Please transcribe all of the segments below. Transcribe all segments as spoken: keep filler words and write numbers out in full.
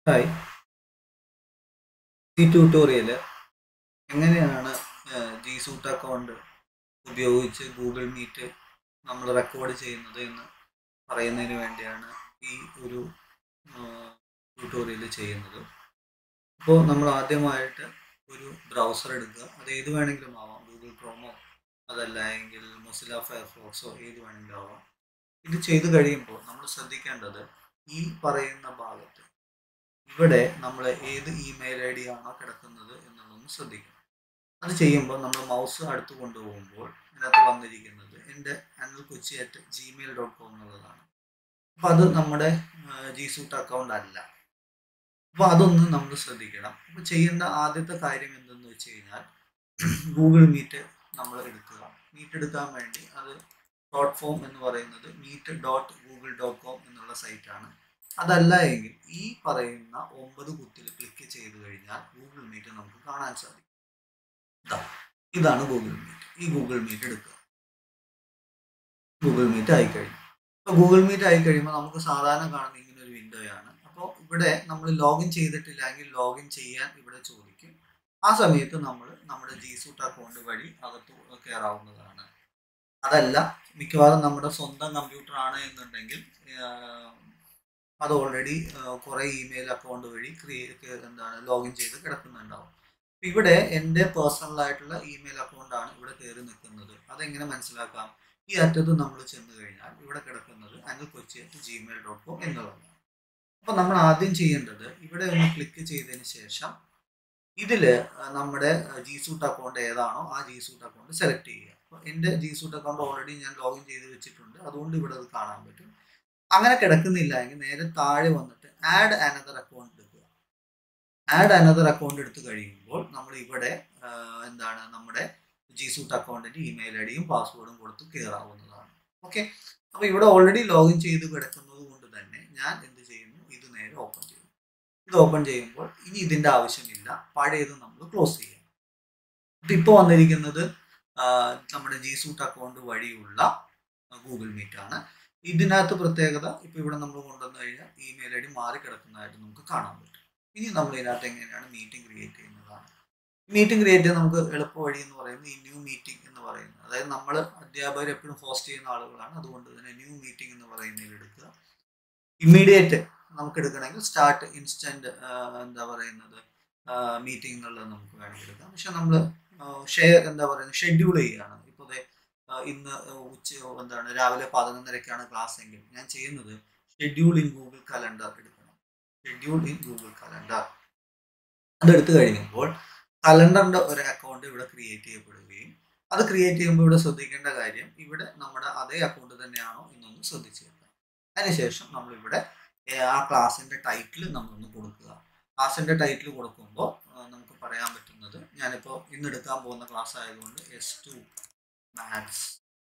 Hi. ഈ tutorial എങ്ങനെയാണ് G suite account ഉപയോഗിച്ച് ഗൂഗിൾ മീറ്റ് നമ്മൾ റെക്കോർഡ് ചെയ്യുന്നത് എന്ന് പറയുന്നതിന് വേണ്ടിയാണ് ഈ ഒരു ട്യൂട്ടോറിയൽ ചെയ്യുന്നത്. അപ്പോൾ നമ്മൾ ആദ്യമായിട്ട് ഒരു ബ്രൗസർ എടുക്കുക. അത് ഏത് വേണമെങ്കിലും ആവാം, ഗൂഗിൾ ക്രോമോ അതല്ല എങ്കിൽ മൊസില്ല ഫയർഫോക്സോ ഏത് വേണമെങ്കിലും ആവാം. ഇത് ചെയ്ത് കഴിയുമ്പോൾ നമ്മൾ ശ്രദ്ധിക്കേണ്ടത് ഈ പറയുന്ന ഭാഗത്ത് ഇവിടെ നമ്മൾ ഏത് ഇമെയിൽ ഐ ഡി ആണോ കിടക്കുന്നത് എന്നുള്ളതൊന്ന് ശ്രദ്ധിക്കണം. അത് ചെയ്യുമ്പോൾ നമ്മൾ മൗസ് അടുത്ത് കൊണ്ടുപോകുമ്പോൾ ഇതിനകത്ത് വന്നിരിക്കുന്നത് എൻ്റെ Anil Kochi at Gmail dot com എന്നുള്ളതാണ്. അപ്പോൾ അത് നമ്മുടെ ജി സൂട്ട് അക്കൗണ്ട് അല്ല. അപ്പോൾ അതൊന്ന് നമ്മൾ ശ്രദ്ധിക്കണം. അപ്പോൾ ചെയ്യേണ്ട ആദ്യത്തെ കാര്യം എന്തെന്ന് വെച്ച് കഴിഞ്ഞാൽ ഗൂഗിൾ മീറ്റ് നമ്മൾ എടുക്കുക. മീറ്റ് എടുക്കാൻ വേണ്ടി അത് ഡോട്ട് ഫോം എന്ന് പറയുന്നത് meet dot Google dot com എന്നുള്ള സൈറ്റാണ്. അതല്ല എങ്കിൽ ഈ പറയുന്ന ഒമ്പത് കുത്തിൽ ക്ലിക്ക് ചെയ്ത് കഴിഞ്ഞാൽ ഗൂഗിൾ മീറ്റ് നമുക്ക് കാണാൻ സാധിക്കും. ഇതാണ് ഗൂഗിൾ മീറ്റ്. ഈ ഗൂഗിൾ മീറ്റ് എടുക്കുക. ഗൂഗിൾ മീറ്റ് ആയിക്കഴിഞ്ഞു. അപ്പോൾ ഗൂഗിൾ മീറ്റ് ആയി കഴിയുമ്പോൾ നമുക്ക് സാധാരണ കാണുന്ന ഇങ്ങനെ ഒരു വിൻഡോയാണ്. അപ്പോൾ ഇവിടെ നമ്മൾ ലോഗിൻ ചെയ്തിട്ടില്ലെങ്കിൽ ലോഗിൻ ചെയ്യാൻ ഇവിടെ ചോദിക്കും. ആ സമയത്ത് നമ്മൾ നമ്മുടെ ജി സൂട്ട് അക്കൗണ്ട് വഴി അകത്ത് കയറാവുന്നതാണ്. അതല്ല, മിക്കവാറും നമ്മുടെ സ്വന്തം കമ്പ്യൂട്ടർ ആണ് എന്നുണ്ടെങ്കിൽ അത് ഓൾറെഡി കുറേ ഇമെയിൽ അക്കൗണ്ട് വഴി ക്രിയേറ്റ് എന്താണ് ലോഗിൻ ചെയ്ത് കിടക്കുന്നുണ്ടാവും. ഇവിടെ എൻ്റെ പേഴ്സണൽ ആയിട്ടുള്ള ഇമെയിൽ അക്കൗണ്ടാണ് ഇവിടെ കയറി നിൽക്കുന്നത്. അതെങ്ങനെ മനസ്സിലാക്കാം? ഈ അറ്റത്ത് നമ്മൾ ചെന്ന് കഴിഞ്ഞാൽ ഇവിടെ കിടക്കുന്നത് Anil Kochi at Gmail dot com എന്നുള്ളതാണ്. അപ്പോൾ നമ്മൾ ആദ്യം ചെയ്യേണ്ടത് ഇവിടെ ഒന്ന് ക്ലിക്ക് ചെയ്തതിന് ശേഷം ഇതിൽ നമ്മുടെ ജി സൂട്ട് അക്കൗണ്ട് ഏതാണോ ആ ജി സൂട്ട് അക്കൗണ്ട് സെലക്ട് ചെയ്യുക. അപ്പോൾ എൻ്റെ ജി സൂട്ട് അക്കൗണ്ട് ഓൾറെഡി ഞാൻ ലോഗിൻ ചെയ്ത് വെച്ചിട്ടുണ്ട്, അതുകൊണ്ട് ഇവിടെ അത് കാണാൻ പറ്റും. അങ്ങനെ കിടക്കുന്നില്ല എങ്കിൽ നേരെ താഴെ വന്നിട്ട് ആഡ് അനദർ അക്കൗണ്ട് എടുക്കുക. ആഡ് അനദർ അക്കൗണ്ട് എടുത്തു കഴിയുമ്പോൾ നമ്മൾ ഇവിടെ എന്താണ് നമ്മുടെ ജി സൂട്ട് അക്കൗണ്ടിൻ്റെ ഇമെയിൽ ഐ ഡിയും പാസ്വേഡും കൊടുത്ത് കയറാവുന്നതാണ്. ഓക്കെ. അപ്പോൾ ഇവിടെ ഓൾറെഡി ലോഗിൻ ചെയ്ത് കിടക്കുന്നത് കൊണ്ട് തന്നെ ഞാൻ എന്ത് ചെയ്യുന്നു, ഇത് നേരെ ഓപ്പൺ ചെയ്യുന്നു. ഇത് ഓപ്പൺ ചെയ്യുമ്പോൾ ഇനി ഇതിൻ്റെ ആവശ്യമില്ല, പഴയത് നമ്മൾ ക്ലോസ് ചെയ്യാം. അപ്പം ഇപ്പോൾ വന്നിരിക്കുന്നത് നമ്മുടെ ജി സൂട്ട് അക്കൗണ്ട് വഴിയുള്ള ഗൂഗിൾ മീറ്റ് ആണ്. ഇതിനകത്ത് പ്രത്യേകത ഇപ്പോൾ ഇവിടെ നമ്മൾ കൊണ്ടുവന്നു കഴിഞ്ഞാൽ ഇമെയിൽ ഐ ഡി മാറി കിടക്കുന്നതായിട്ട് നമുക്ക് കാണാൻ പറ്റും. ഇനി നമ്മൾ ഇതിനകത്ത് എങ്ങനെയാണ് മീറ്റിംഗ് ക്രിയേറ്റ് ചെയ്യുന്നതാണ്. മീറ്റിംഗ് ക്രിയേറ്റ് ചെയ്യാൻ നമുക്ക് എളുപ്പ വഴി എന്ന് പറയുന്നത് ഈ ന്യൂ മീറ്റിംഗ് എന്ന് പറയുന്നത്. അതായത് നമ്മൾ അധ്യാപകർ എപ്പോഴും ഹോസ്റ്റ് ചെയ്യുന്ന ആളുകളാണ്, അതുകൊണ്ട് തന്നെ ന്യൂ മീറ്റിംഗ് എന്ന് പറയുന്നതിൽ എടുക്കുക. ഇമ്മീഡിയറ്റ് നമുക്ക് എടുക്കണമെങ്കിൽ സ്റ്റാർട്ട് ഇൻസ്റ്റന്റ് എന്താ പറയുന്നത് മീറ്റിംഗ് എന്നുള്ളത് നമുക്ക് വേണമെങ്കിൽ എടുക്കാം. പക്ഷെ നമ്മൾ ഷെയർ എന്താ പറയുന്നത് ഷെഡ്യൂൾ ചെയ്യുകയാണ്. ഇപ്പോൾ ഇന്ന് ഉച്ച എന്താണ് രാവിലെ പതിനൊന്നരക്കാണ് ക്ലാസ് എങ്കിൽ ഞാൻ ചെയ്യുന്നത് ഷെഡ്യൂൾ ഇൻ ഗൂഗിൾ കലണ്ടർ എടുക്കണം. ഷെഡ്യൂൾ ഇൻ ഗൂഗിൾ കലണ്ടർ അതെടുത്തു കഴിയുമ്പോൾ കലണ്ടറിന്റെ ഒരു അക്കൗണ്ട് ഇവിടെ ക്രിയേറ്റ് ചെയ്യപ്പെടുകയും അത് ക്രിയേറ്റ് ചെയ്യുമ്പോൾ ഇവിടെ ശ്രദ്ധിക്കേണ്ട കാര്യം ഇവിടെ നമ്മുടെ അതേ അക്കൗണ്ട് തന്നെയാണോ എന്നൊന്ന് ശ്രദ്ധിച്ചു വെക്കാം. അതിനുശേഷം നമ്മളിവിടെ ആ ക്ലാസ്സിന്റെ ടൈറ്റിൽ നമ്മളൊന്ന് കൊടുക്കുക. ക്ലാസ്സിന്റെ ടൈറ്റിൽ കൊടുക്കുമ്പോൾ നമുക്ക് പറയാൻ പറ്റുന്നത്, ഞാനിപ്പോൾ ഇന്ന് എടുക്കാൻ പോകുന്ന ക്ലാസ് ആയതുകൊണ്ട് S two maths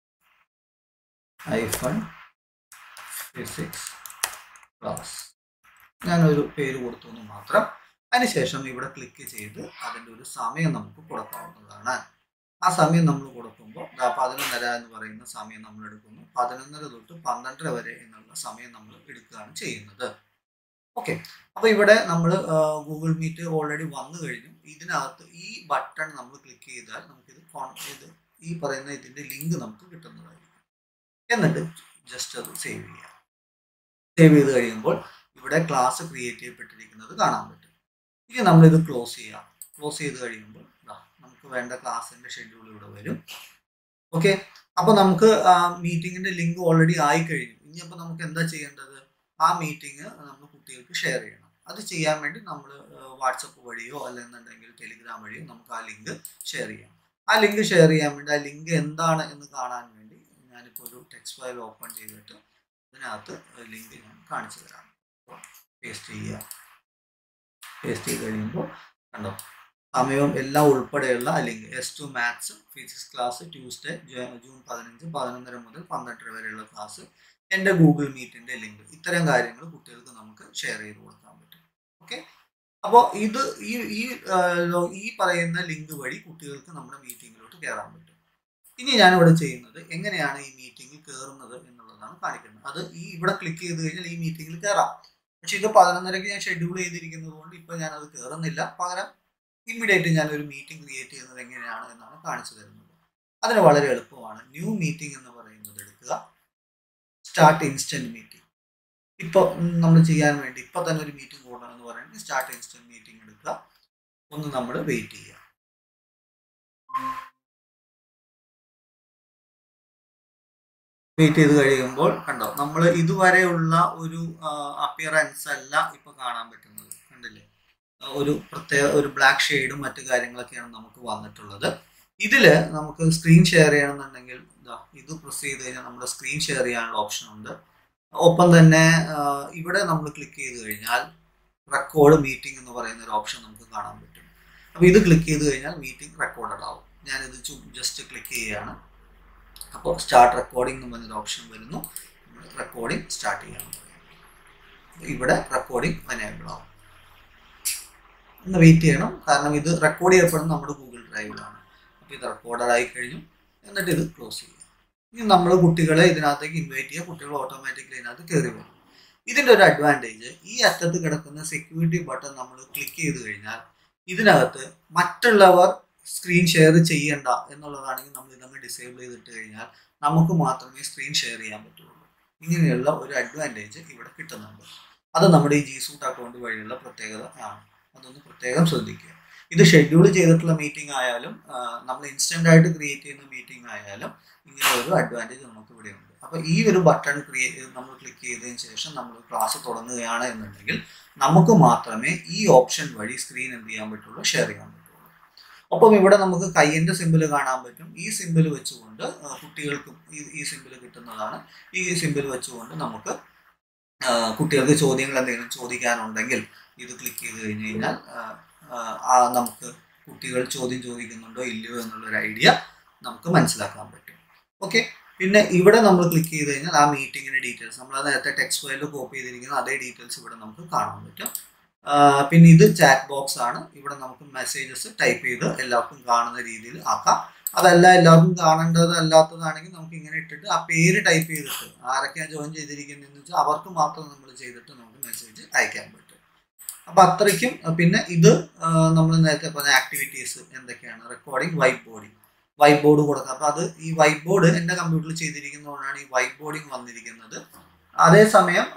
hyphen physics class ഞാനൊരു പേര് കൊടുത്തു എന്ന് മാത്രം. അതിനുശേഷം ഇവിടെ ക്ലിക്ക് ചെയ്ത് അതിൻ്റെ ഒരു സമയം നമുക്ക് കൊടുക്കാവുന്നതാണ്. ആ സമയം നമ്മൾ കൊടുക്കുമ്പോൾ പതിനൊന്നര എന്ന് പറയുന്ന സമയം നമ്മൾ എടുക്കുന്നു. പതിനൊന്നര തൊട്ട് പന്ത്രണ്ടര വരെ എന്നുള്ള സമയം നമ്മൾ എടുക്കുകയാണ് ചെയ്യുന്നത്. ഓക്കെ. അപ്പോൾ ഇവിടെ നമ്മൾ ഗൂഗിൾ മീറ്റ് ഓൾറെഡി വന്നു കഴിഞ്ഞു. ഇതിനകത്ത് ഈ ബട്ടൺ നമ്മൾ ക്ലിക്ക് ചെയ്താൽ നമുക്കിത് ഇത് ഈ പറയുന്ന ഇതിൻ്റെ ലിങ്ക് നമുക്ക് കിട്ടുന്നതായിരിക്കും. എന്നിട്ട് ജസ്റ്റ് അത് സേവ് ചെയ്യാം. സേവ് ചെയ്ത് കഴിയുമ്പോൾ ഇവിടെ ക്ലാസ് ക്രിയേറ്റ് ചെയ്യപ്പെട്ടിരിക്കുന്നത് കാണാൻ പറ്റും. ഇനി നമ്മളിത് ക്ലോസ് ചെയ്യാം. ക്ലോസ് ചെയ്ത് കഴിയുമ്പോൾ നമുക്ക് വേണ്ട ക്ലാസ്സിൻ്റെ ഷെഡ്യൂൾ ഇവിടെ വരും. ഓക്കെ. അപ്പോൾ നമുക്ക് ആ മീറ്റിങ്ങിൻ്റെ ലിങ്ക് ഓൾറെഡി ആയി കഴിഞ്ഞു. ഇനി അപ്പോൾ നമുക്ക് എന്താ ചെയ്യേണ്ടത്? ആ മീറ്റിംഗ് നമ്മൾ കുട്ടികൾക്ക് ഷെയർ ചെയ്യണം. അത് ചെയ്യാൻ വേണ്ടി നമ്മൾ വാട്സപ്പ് വഴിയോ അല്ലെന്നുണ്ടെങ്കിൽ ടെലിഗ്രാം വഴിയോ നമുക്ക് ആ ലിങ്ക് ഷെയർ ചെയ്യാം. ആ ലിങ്ക് ഷെയർ ചെയ്യാൻ വേണ്ടി ആ ലിങ്ക് എന്താണ് എന്ന് കാണാൻ വേണ്ടി ഞാനിപ്പോൾ ഒരു ടെക്സ്റ്റ് ഫയൽ ഓപ്പൺ ചെയ്തിട്ട് ഇതിനകത്ത് ലിങ്ക് ഞാൻ കാണിച്ചു തരാം. പേസ്റ്റ് ചെയ്യുക. പേസ്റ്റ് ചെയ്ത് കഴിയുമ്പോൾ കണ്ടോ സമയവും എല്ലാം ഉൾപ്പെടെയുള്ള link S two maths physics class Tuesday June പതിനഞ്ച് പതിനൊന്നര മുതൽ പന്ത്രണ്ടര വരെയുള്ള ക്ലാസ്, എൻ്റെ ഗൂഗിൾ മീറ്റിൻ്റെ ലിങ്ക്, ഇത്തരം കാര്യങ്ങൾ കുട്ടികൾക്ക് നമുക്ക് ഷെയർ ചെയ്ത് കൊടുക്കാൻ പറ്റും. ഓക്കെ. അപ്പോൾ ഇത് ഈ ഈ ഈ പറയുന്ന ലിങ്ക് വഴി കുട്ടികൾക്ക് നമ്മുടെ മീറ്റിങ്ങിലോട്ട് കയറാൻ പറ്റും. ഇനി ഞാനിവിടെ ചെയ്യുന്നത് എങ്ങനെയാണ് ഈ മീറ്റിങ്ങിൽ കയറുന്നത് എന്നുള്ളതാണ് കാണിക്കുന്നത്. അത് ഈ ഇവിടെ ക്ലിക്ക് ചെയ്ത് കഴിഞ്ഞാൽ ഈ മീറ്റിങ്ങിൽ കയറാം. പക്ഷെ ഇത് പതിനൊന്നരക്ക് ഞാൻ ഷെഡ്യൂൾ ചെയ്തിരിക്കുന്നത് കൊണ്ട് ഇപ്പം ഞാനത് കയറുന്നില്ല. പകരം ഇമ്മീഡിയറ്റ് ഞാനൊരു മീറ്റിംഗ് ക്രിയേറ്റ് ചെയ്യുന്നത് എങ്ങനെയാണ് എന്നാണ് കാണിച്ചു തരുന്നത്. അതിന് വളരെ എളുപ്പമാണ്. ന്യൂ മീറ്റിംഗ് എന്ന് പറയുന്നത് എടുക്കുക, സ്റ്റാർട്ട് ഇൻസ്റ്റന്റ് മീറ്റിംഗ്. ഇപ്പോൾ നമ്മൾ ചെയ്യാൻ വേണ്ടി ഇപ്പം തന്നെ ഒരു മീറ്റിംഗ് കൂടണം എന്ന് പറയുന്നത് സ്റ്റാർട്ട് ഇൻസ്റ്റന്റ് മീറ്റിംഗ് എടുക്കുക. ഒന്ന് നമ്മൾ വെയിറ്റ് ചെയ്യുക. വെയിറ്റ് ചെയ്ത് കഴിയുമ്പോൾ കണ്ടോ, നമ്മൾ ഇതുവരെയുള്ള ഒരു അപ്പിയറൻസ് അല്ല ഇപ്പൊ കാണാൻ പറ്റുന്നത്. കണ്ടില്ലേ, ഒരു പ്രത്യേക ഒരു ബ്ലാക്ക് ഷെയ്ഡും മറ്റു കാര്യങ്ങളൊക്കെയാണ് നമുക്ക് വന്നിട്ടുള്ളത്. ഇതില് നമുക്ക് സ്ക്രീൻ ഷെയർ ചെയ്യണമെന്നുണ്ടെങ്കിൽ ഇത് പ്രസ് ചെയ്ത് കഴിഞ്ഞാൽ നമ്മുടെ സ്ക്രീൻ ഷെയർ ചെയ്യാനുള്ള ഓപ്ഷൻ ഉണ്ട്. ഒപ്പം തന്നെ ഇവിടെ നമ്മൾ ക്ലിക്ക് ചെയ്ത് കഴിഞ്ഞാൽ റെക്കോർഡ് മീറ്റിംഗ് എന്ന് പറയുന്ന ഒരു ഓപ്ഷൻ നമുക്ക് കാണാൻ പറ്റും. അപ്പോൾ ഇത് ക്ലിക്ക് ചെയ്ത് കഴിഞ്ഞാൽ മീറ്റിംഗ് റെക്കോർഡഡ് ആവും. ഞാനിത് ജസ്റ്റ് ക്ലിക്ക് ചെയ്യുകയാണ്. അപ്പോൾ സ്റ്റാർട്ട് റെക്കോർഡിംഗ് എന്ന് പറഞ്ഞൊരു ഓപ്ഷൻ വരുന്നു. റെക്കോർഡിംഗ് സ്റ്റാർട്ട് ചെയ്യണം. ഇവിടെ റെക്കോർഡിംഗ് എനേബിൾ ആവും. ഒന്ന് വെയിറ്റ് ചെയ്യണം, കാരണം ഇത് റെക്കോർഡ് ചെയ്യപ്പെടുന്നത് നമ്മുടെ ഗൂഗിൾ ഡ്രൈവിലാണ്. അപ്പോൾ ഇത് റെക്കോർഡഡ് ആയി കഴിഞ്ഞു. എന്നിട്ട് ഇത് ക്ലോസ് ചെയ്യുക. ഇനി നമ്മൾ കുട്ടികളെ ഇതിനകത്തേക്ക് ഇൻവൈറ്റ് ചെയ്യുക. കുട്ടികൾ ഓട്ടോമാറ്റിക്കലി ഇതിനകത്ത് കയറി വരും. ഇതിൻ്റെ ഒരു അഡ്വാൻറ്റേജ്, ഈ അറ്റത്ത് കിടക്കുന്ന സെക്യൂരിറ്റി ബട്ടൺ നമ്മൾ ക്ലിക്ക് ചെയ്ത് കഴിഞ്ഞാൽ ഇതിനകത്ത് മറ്റുള്ളവർ സ്ക്രീൻ ഷെയർ ചെയ്യണ്ട എന്നുള്ളതാണെങ്കിൽ നമ്മൾ ഇതങ്ങ് ഡിസേബിൾ ചെയ്തിട്ട് കഴിഞ്ഞാൽ നമുക്ക് മാത്രമേ സ്ക്രീൻ ഷെയർ ചെയ്യാൻ പറ്റുള്ളൂ. ഇങ്ങനെയുള്ള ഒരു അഡ്വാൻറ്റേജ് ഇവിടെ കിട്ടുന്നുണ്ട്. അത് നമ്മുടെ ഈ ജി സൂട്ട് അക്കൗണ്ട് വഴിയുള്ള പ്രത്യേകത ആണ്. അതൊന്ന് പ്രത്യേകം ശ്രദ്ധിക്കുക. ഇത് ഷെഡ്യൂൾ ചെയ്തിട്ടുള്ള മീറ്റിംഗ് ആയാലും നമ്മൾ ഇൻസ്റ്റന്റ് ആയിട്ട് ക്രിയേറ്റ് ചെയ്യുന്ന മീറ്റിംഗ് ആയാലും ഇങ്ങനെ ഒരു അഡ്വാൻറ്റേജ് നമുക്ക് ഇവിടെ ഉണ്ട്. അപ്പോൾ ഈ ഒരു ബട്ടൺ ക്രിയേറ്റ് നമ്മൾ ക്ലിക്ക് ചെയ്തതിന് ശേഷം നമ്മൾ ക്ലാസ് തുടങ്ങുകയാണ് എന്നുണ്ടെങ്കിൽ നമുക്ക് മാത്രമേ ഈ ഓപ്ഷൻ വഴി സ്ക്രീൻ എന്ത് ചെയ്യാൻ പറ്റുള്ളൂ, ഷെയർ ചെയ്യാൻ പറ്റുള്ളൂ. ഒപ്പം ഇവിടെ നമുക്ക് കയ്യിൻ്റെ സിമ്പിൾ കാണാൻ പറ്റും. ഈ സിമ്പിൾ വെച്ചുകൊണ്ട് കുട്ടികൾക്കും ഈ ഈ സിമ്പിൾ കിട്ടുന്നതാണ്. ഈ സിമ്പിൾ വെച്ചുകൊണ്ട് നമുക്ക് കുട്ടികൾക്ക് ചോദ്യങ്ങൾ എന്തെങ്കിലും ചോദിക്കാനുണ്ടെങ്കിൽ ഇത് ക്ലിക്ക് ചെയ്ത് കഴിഞ്ഞ് കഴിഞ്ഞാൽ നമുക്ക് കുട്ടികൾ ചോദ്യം ചോദിക്കുന്നുണ്ടോ ഇല്ലയോ എന്നുള്ളൊരു ഐഡിയ നമുക്ക് മനസ്സിലാക്കാൻ പറ്റും. ഓക്കെ, പിന്നെ ഇവിടെ നമ്മൾ ക്ലിക്ക് ചെയ്ത് കഴിഞ്ഞാൽ ആ മീറ്റിങ്ങിൻ്റെ ഡീറ്റെയിൽസ് നമ്മൾ നേരത്തെ ടെക്സ്റ്റ് ഫയലിൽ കോപ്പി ചെയ്തിരിക്കുന്ന അതേ ഡീറ്റെയിൽസ് ഇവിടെ നമുക്ക് കാണാൻ പറ്റും. പിന്നെ ഇത് ചാറ്റ് ബോക്സ് ആണ്. ഇവിടെ നമുക്ക് മെസ്സേജസ് ടൈപ്പ് ചെയ്ത് എല്ലാവർക്കും കാണുന്ന രീതിയിൽ ആക്കാം. അതല്ല എല്ലാവർക്കും കാണേണ്ടത് അല്ലാത്തതാണെങ്കിൽ നമുക്ക് ഇങ്ങനെ ഇട്ടിട്ട് ആ പേര് ടൈപ്പ് ചെയ്തിട്ട് ആരൊക്കെയാണ് ജോയിൻ ചെയ്തിരിക്കുന്നതെന്ന് വെച്ചാൽ അവർക്ക് മാത്രം നമ്മൾ ചെയ്തിട്ട് നമുക്ക് മെസ്സേജ് അയക്കാൻ പറ്റും. അപ്പം അത്രയ്ക്കും. പിന്നെ ഇത് നമ്മൾ നേരത്തെ പറഞ്ഞ ആക്ടിവിറ്റീസ് എന്തൊക്കെയാണ്, recording, white boarding, white board കൊടുക്കാം. അപ്പം അത് ഈ വൈറ്റ് ബോർഡ് എൻ്റെ കമ്പ്യൂട്ടറിൽ ചെയ്തിരിക്കുന്നതുകൊണ്ടാണ് ഈ വൈറ്റ് ബോർഡിങ് വന്നിരിക്കുന്നത്. അതേസമയം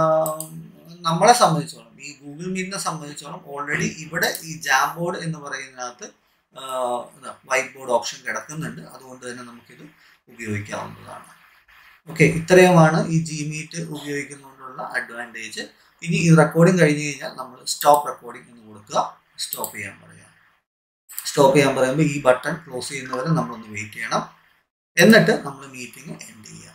നമ്മളെ സംബന്ധിച്ചോളം, ഈ ഗൂഗിൾ മീറ്റിനെ സംബന്ധിച്ചോളം ഓൾറെഡി ഇവിടെ ഈ ജാം ബോർഡ് എന്ന് പറയുന്നതിനകത്ത് വൈറ്റ് ബോർഡ് ഓപ്ഷൻ കിടക്കുന്നുണ്ട്. അതുകൊണ്ട് തന്നെ നമുക്കിത് ഉപയോഗിക്കാവുന്നതാണ്. ഓക്കെ, ഇത്രയുമാണ് ഈ ജി മീറ്റ് ഉപയോഗിക്കുന്നതുകൊണ്ടുള്ള അഡ്വാൻറ്റേജ്. ഇനി ഈ റെക്കോർഡിംഗ് കഴിഞ്ഞ് കഴിഞ്ഞാൽ നമ്മൾ സ്റ്റോപ്പ് റെക്കോർഡിംഗ് എന്ന് കൊടുക്കുക. സ്റ്റോപ്പ് ചെയ്യാൻ പറയാം. സ്റ്റോപ്പ് ചെയ്യാൻ പറയുമ്പോൾ ഈ ബട്ടൺ ക്ലോസ് ചെയ്യുന്നവരെ നമ്മളൊന്ന് വെയിറ്റ് ചെയ്യണം. എന്നിട്ട് നമ്മൾ മീറ്റിംഗ് എൻഡ് ചെയ്യാം.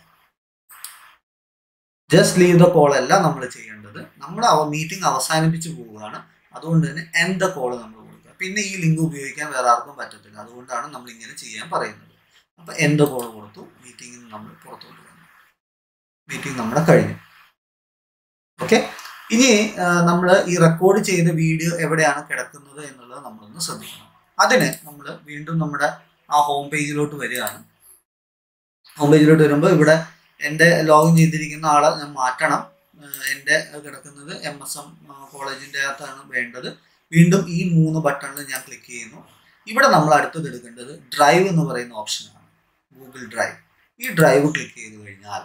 ജസ്റ്റ് ലീവ് ദ കോൾ അല്ല നമ്മൾ ചെയ്യേണ്ടത്. നമ്മൾ മീറ്റിംഗ് അവസാനിപ്പിച്ച് പോവുകയാണ്. അതുകൊണ്ട് തന്നെ എൻഡ് ദ കോൾ നമ്മൾ കൊടുക്കുക. പിന്നെ ഈ ലിങ്ക് ഉപയോഗിക്കാൻ വേറെ ആർക്കും പറ്റത്തില്ല. അതുകൊണ്ടാണ് നമ്മൾ ഇങ്ങനെ ചെയ്യാൻ പറയുന്നത്. അപ്പോൾ എൻഡ് ദ കോൾ കൊടുത്തു. മീറ്റിംഗിൽ നിന്ന് നമ്മൾ പുറത്തോട്ട് വന്നു. മീറ്റിംഗ് നമ്മുടെ കഴിഞ്ഞു. ഓക്കെ, ഇനി നമ്മൾ ഈ റെക്കോർഡ് ചെയ്ത വീഡിയോ എവിടെയാണ് കിടക്കുന്നത് എന്നുള്ളത് നമ്മളൊന്ന് ശ്രദ്ധിക്കണം. അതിന് നമ്മൾ വീണ്ടും നമ്മുടെ ആ ഹോം പേജിലോട്ട് വരികയാണ്. ഹോം പേജിലോട്ട് വരുമ്പോൾ ഇവിടെ എൻ്റെ ലോഗിൻ ചെയ്തിരിക്കുന്ന ആളെ ഞാൻ മാറ്റണം. എൻ്റെ കിടക്കുന്നത് എം എസ് എം കോളേജിൻ്റെ അകത്താണ് വേണ്ടത്. വീണ്ടും ഈ മൂന്ന് ബട്ടണിൽ ഞാൻ ക്ലിക്ക് ചെയ്യുന്നു. ഇവിടെ നമ്മൾ അടുത്തത് എടുക്കേണ്ടത് ഡ്രൈവ് എന്ന് പറയുന്ന ഓപ്ഷനാണ്, ഗൂഗിൾ ഡ്രൈവ്. ഈ ഡ്രൈവ് ക്ലിക്ക് ചെയ്ത് കഴിഞ്ഞാൽ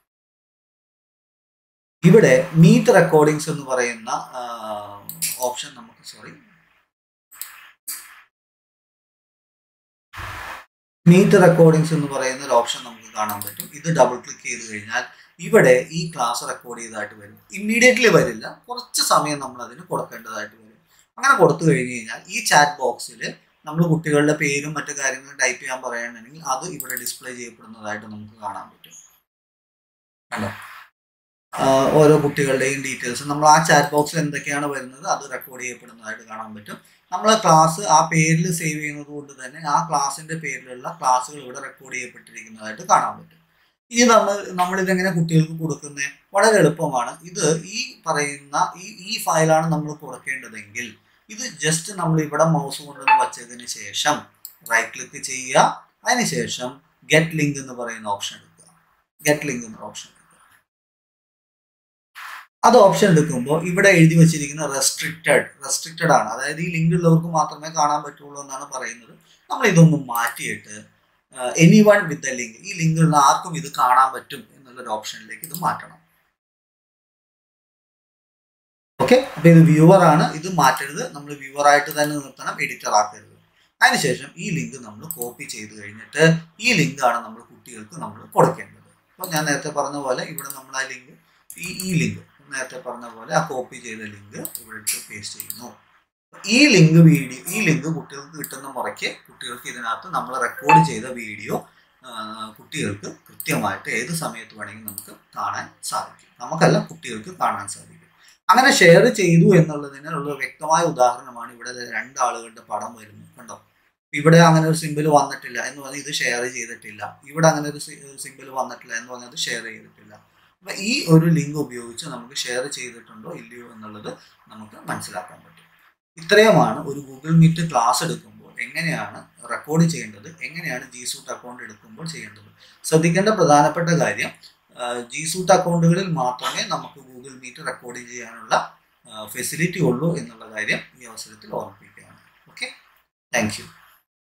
ഇവിടെ മീറ്റ് റെക്കോർഡിങ്സ് എന്ന് പറയുന്ന ഓപ്ഷൻ നമുക്ക് സോറി മീറ്റ് റെക്കോർഡിങ്സ് എന്ന് പറയുന്ന ഒരു ഓപ്ഷൻ നമുക്ക് കാണാൻ പറ്റും. ഇത് ഡബിൾ ക്ലിക്ക് ചെയ്ത് കഴിഞ്ഞാൽ ഇവിടെ ഈ ക്ലാസ് റെക്കോർഡ് ചെയ്തതായിട്ട് വരും. ഇമ്മീഡിയറ്റ്ലി വരില്ല, കുറച്ച് സമയം നമ്മൾ അതിന് കൊടുക്കേണ്ടതായിട്ട് വരും. അങ്ങനെ കൊടുത്തു കഴിഞ്ഞ് കഴിഞ്ഞാൽ ഈ ചാറ്റ് ബോക്സിൽ നമ്മൾ കുട്ടികളുടെ പേരും മറ്റു കാര്യങ്ങളും ടൈപ്പ് ചെയ്യാൻ പറയുകയാണെങ്കിൽ അത് ഇവിടെ ഡിസ്പ്ലേ ചെയ്യപ്പെടുന്നതായിട്ട് നമുക്ക് കാണാൻ പറ്റും. കണ്ടോ, ഓരോ കുട്ടികളുടെയും ഡീറ്റെയിൽസ് നമ്മൾ ആ ചാറ്റ് ബോക്സിൽ എന്തൊക്കെയാണ് വരുന്നത് അത് റെക്കോർഡ് ചെയ്യപ്പെടുന്നതായിട്ട് കാണാൻ പറ്റും. നമ്മൾ ക്ലാസ് ആ പേരിൽ സേവ് ചെയ്യുന്നത് കൊണ്ട് തന്നെ ആ ക്ലാസ്സിൻ്റെ പേരിലുള്ള ക്ലാസ്സുകൾ ഇവിടെ റെക്കോർഡ് ചെയ്യപ്പെട്ടിരിക്കുന്നതായിട്ട് കാണാൻ പറ്റും. ഇനി നമ്മൾ നമ്മളിതെങ്ങനെ കുട്ടികൾക്ക് കൊടുക്കുന്നത്? വളരെ എളുപ്പമാണ്. ഇത് ഈ പറയുന്ന ഈ ഈ ഫയലാണ് നമ്മൾ കൊടുക്കേണ്ടതെങ്കിൽ ഇത് ജസ്റ്റ് നമ്മൾ ഇവിടെ മൗസ് കൊണ്ടുവന്ന് വച്ചതിന് ശേഷം റൈറ്റ് ക്ലിക്ക് ചെയ്യുക. അതിനുശേഷം ഗെറ്റ് ലിങ്ക് എന്ന് പറയുന്ന ഓപ്ഷൻ എടുക്കുക. ഗെറ്റ് ലിങ്ക് എന്ന ഓപ്ഷൻ എടുക്കുക. അത് ഓപ്ഷൻ എടുക്കുമ്പോൾ ഇവിടെ എഴുതി വെച്ചിരിക്കുന്ന റെസ്ട്രിക്റ്റഡ് റെസ്ട്രിക്റ്റഡ് ആണ്, അതായത് ഈ ലിങ്ക് ഉള്ളവർക്ക് മാത്രമേ കാണാൻ പറ്റുള്ളൂ എന്നാണ് പറയുന്നത്. നമ്മൾ ഇതൊന്നും മാറ്റിയിട്ട് anyone with the link, ഈ ലിങ്ക് ഉള്ള ആർക്കും ഇത് കാണാൻ പറ്റും എന്നുള്ളൊരു ഓപ്ഷനിലേക്ക് ഇത് മാറ്റണം. ഓക്കെ, അപ്പൊ ഇത് വ്യൂവർ ആണ്, ഇത് മാറ്റരുത്, നമ്മൾ വ്യൂവർ ആയിട്ട് തന്നെ നിർത്തണം, എഡിറ്റർ ആക്കരുത്. അതിനുശേഷം ഈ ലിങ്ക് നമ്മൾ കോപ്പി ചെയ്ത് കഴിഞ്ഞിട്ട് ഈ ലിങ്ക് ആണ് നമ്മൾ കുട്ടികൾക്ക് നമ്മൾ കൊടുക്കേണ്ടത്. അപ്പോൾ ഞാൻ നേരത്തെ പറഞ്ഞ പോലെ ഇവിടെ നമ്മൾ ആ ലിങ്ക് ഈ ഈ ലിങ്ക് നേരത്തെ പറഞ്ഞ പോലെ ആ കോപ്പി ചെയ്ത ലിങ്ക് ഇവിടെ ഇട്ട് പേസ്റ്റ് ചെയ്യുന്നു. ഈ ലിങ്ക് വീഡിയോ ഈ ലിങ്ക് കുട്ടികൾക്ക് കിട്ടുന്ന മുറയ്ക്ക് കുട്ടികൾക്ക് ഇതിനകത്ത് നമ്മൾ റെക്കോർഡ് ചെയ്ത വീഡിയോ കുട്ടികൾക്ക് കൃത്യമായിട്ട് ഏത് സമയത്ത് വേണമെങ്കിൽ നമുക്ക് കാണാൻ സാധിക്കും. നമുക്കല്ല, കുട്ടികൾക്ക് കാണാൻ സാധിക്കും. അങ്ങനെ ഷെയർ ചെയ്തു എന്നുള്ളതിനുള്ള വ്യക്തമായ ഉദാഹരണമാണ് ഇവിടെ രണ്ടാളുകളുടെ പടം വരുന്നത്. കണ്ടോ, ഇവിടെ അങ്ങനെ ഒരു സിമ്പിൾ വന്നിട്ടില്ല എന്ന് പറഞ്ഞാൽ ഇത് ഷെയർ ചെയ്തിട്ടില്ല, ഇവിടെ അങ്ങനെ ഒരു സിമ്പിൾ വന്നിട്ടില്ല എന്ന് പറഞ്ഞാൽ അത് ഷെയർ ചെയ്തിട്ടില്ല. അപ്പൊ ഈ ഒരു ലിങ്ക് ഉപയോഗിച്ച് നമുക്ക് ഷെയർ ചെയ്തിട്ടുണ്ടോ ഇല്ലയോ എന്നുള്ളത് നമുക്ക് മനസ്സിലാക്കാൻ പറ്റും. ഇത്രയുമാണ് ഒരു ഗൂഗിൾ മീറ്റ് ക്ലാസ് എടുക്കുമ്പോൾ എങ്ങനെയാണ് റെക്കോർഡ് ചെയ്യേണ്ടത്, എങ്ങനെയാണ് ജി സൂട്ട് അക്കൗണ്ട് എടുക്കുമ്പോൾ ചെയ്യേണ്ടത്. ശ്രദ്ധിക്കേണ്ട പ്രധാനപ്പെട്ട കാര്യം, ജി സൂട്ട് അക്കൗണ്ടുകളിൽ മാത്രമേ നമുക്ക് ഗൂഗിൾ മീറ്റ് റെക്കോർഡ് ചെയ്യാനുള്ള ഫെസിലിറ്റി ഉള്ളൂ എന്നുള്ള കാര്യം ഈ അവസരത്തിൽ ഓർമ്മിപ്പിക്കുകയാണ്. Okay, thank U.